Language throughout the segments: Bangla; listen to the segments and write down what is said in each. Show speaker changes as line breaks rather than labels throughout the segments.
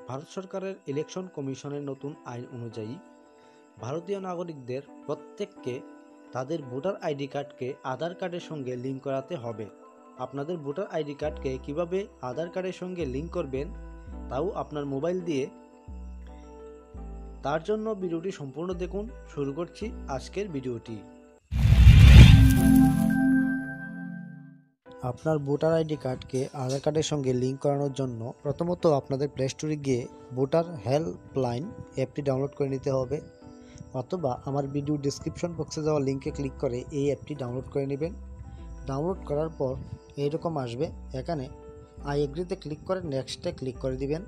ভারত সরকারের ইলেকশন কমিশনের নতুন আইন অনুযায়ী ভারতীয় নাগরিকদের প্রত্যেককে তাদের ভোটার আইডি কার্ডকে আধার কার্ডের সঙ্গে লিঙ্ক করাতে হবে। আপনাদের ভোটার আইডি কার্ডকে কিভাবে আধার কার্ডের সঙ্গে লিঙ্ক করবেন তাও আপনার মোবাইল দিয়ে, তার জন্য ভিডিওটি সম্পূর্ণ দেখুন। শুরু করছি আজকের ভিডিওটি। আপনার ভোটার আইডি কার্ডকে আধার কার্ডের সঙ্গে লিঙ্ক করানোর জন্য প্রথমত আপনাদের প্লে স্টোরে গিয়ে ভোটার হেল্পলাইন অ্যাপটি ডাউনলোড করে নিতে হবে, অথবা আমার ভিডিও ডেসক্রিপশন বক্সে যাওয়া লিঙ্কে ক্লিক করে এই অ্যাপটি ডাউনলোড করে নেবেন। ডাউনলোড করার পর এইরকম আসবে, এখানে আই এগ্রিতে ক্লিক করে নেক্সটে ক্লিক করে দিবেন।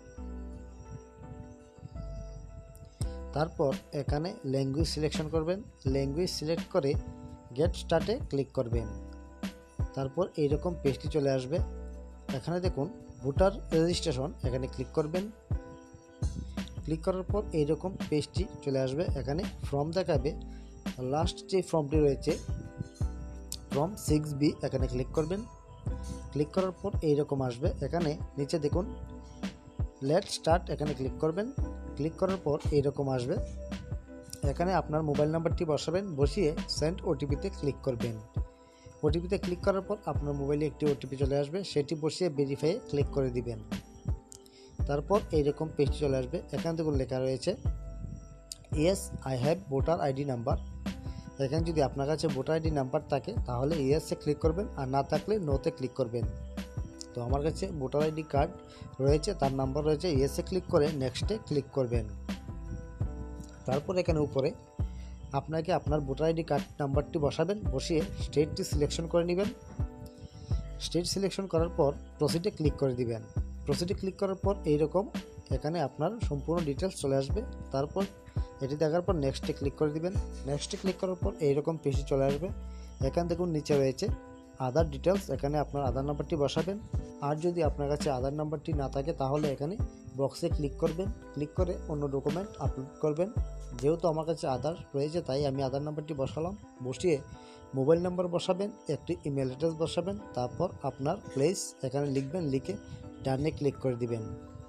তারপর এখানে ল্যাঙ্গুয়েজ সিলেকশন করবেন, ল্যাঙ্গুয়েজ সিলেক্ট করে গেট স্টার্টে ক্লিক করবেন। তারপর এইরকম পেজটি চলে আসবে, এখানে দেখুন ভোটার রেজিস্ট্রেশন, এখানে ক্লিক করবেন। ক্লিক করার পর এইরকম পেজটি চলে আসবে, এখানে ফর্ম দেখাবে। লাস্ট যে ফর্মটি রয়েছে ফর্ম 6B, এখানে ক্লিক করবেন। ক্লিক করার পর এইরকম আসবে, এখানে নিচে দেখুন লেট স্টার্ট, এখানে ক্লিক করবেন। ক্লিক করার পর এইরকম আসবে, এখানে আপনার মোবাইল নাম্বারটি বসাবেন, বসিয়ে সেন্ড ওটিপিতে ক্লিক করবেন। ওটিপিতে ক্লিক করার পর আপনার মোবাইলে একটি ওটিপি চলে আসবে, সেটি বসিয়ে ভেরিফাইয়ে ক্লিক করে দিবেন। তারপর এইরকম পেজটি চলে আসবে, এখানে দেখুন লেখা রয়েছে yes I have voter ID number. এখানে যদি আপনার কাছে ভোটার আইডি নাম্বার থাকে তাহলে ইয়েসে ক্লিক করবেন, আর না থাকলে নোতে ক্লিক করবেন। তো আমার কাছে ভোটার আইডি কার্ড রয়েছে, তার নাম্বার রয়েছে, ইয়েসে ক্লিক করে নেক্সটে ক্লিক করবেন। তারপর এখানে উপরে আপনাকে আপনার ভোটার আইডি কার্ড নাম্বারটি বসাবেন, বসিয়ে স্টেটটি সিলেকশন করে নেবেন। স্টেট সিলেকশন করার পর প্রসিডে ক্লিক করে দিবেন। প্রসিডে ক্লিক করার পর এইরকম এখানে আপনার সম্পূর্ণ ডিটেলস চলে আসবে। তারপর এটি দেখার পর নেক্সটে ক্লিক করে দিবেন। নেক্সটে ক্লিক করার পর এইরকম পেজে চলে আসবে, এখানে দেখুন নিচে রয়েছে আধার ডিটেলস, এখানে আপনার আধার নাম্বারটি বসাবেন। আর যদি আপনার কাছে আধার নাম্বারটি না থাকে তাহলে এখানে বক্সে ক্লিক করবেন, ক্লিক করে অন্য ডকুমেন্ট আপলোড করবেন। যেহেতু আমার কাছে আধার রয়েছে তাই আমি আধার নাম্বারটি বসালাম, বসিয়ে মোবাইল নাম্বার বসাবেন, একটি ইমেল অ্যাড্রেস বসাবেন, তারপর আপনার প্লেস এখানে লিখবেন, লিখে ডানে ক্লিক করে দিবেন।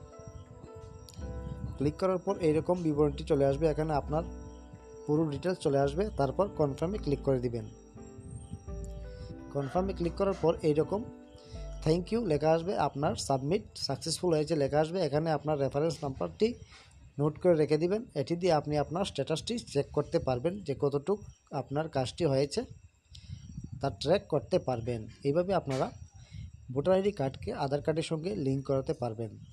ক্লিক করার পর এইরকম বিবরণটি চলে আসবে, এখানে আপনার পুরো ডিটেলস চলে আসবে। তারপর কনফার্মে ক্লিক করে দিবেন। কনফার্মে ক্লিক করার পর এইরকম থ্যাংক ইউ লেখা আসবে, আপনার সাবমিট সাকসেসফুল হয়েছে লেখা আসবে। এখানে আপনার রেফারেন্স নাম্বারটি নোট করে রেখে দিবেন, এটি দিয়ে আপনি আপনার স্ট্যাটাসটি চেক করতে পারবেন, যে কতটুক আপনার কাজটি হয়েছে তা ট্র্যাক করতে পারবেন। এইভাবে আপনারা ভোটার আইডি কার্ডকে আধার কার্ডের সঙ্গে লিঙ্ক করাতে পারবেন।